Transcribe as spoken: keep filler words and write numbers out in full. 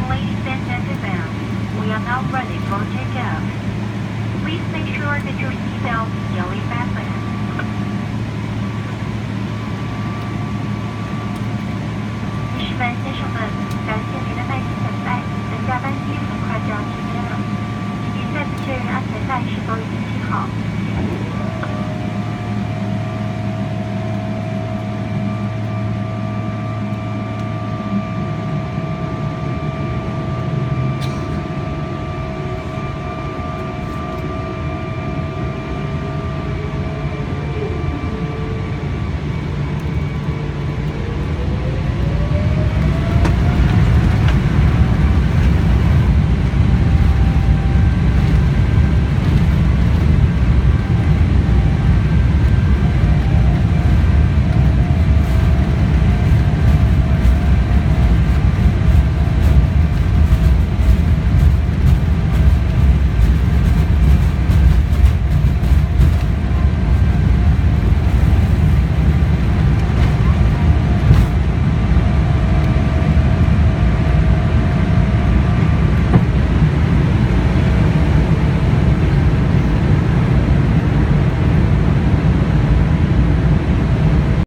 ladies and gentlemen, we are now ready for takeoff. Please make sure that your seatbelt is fully fastened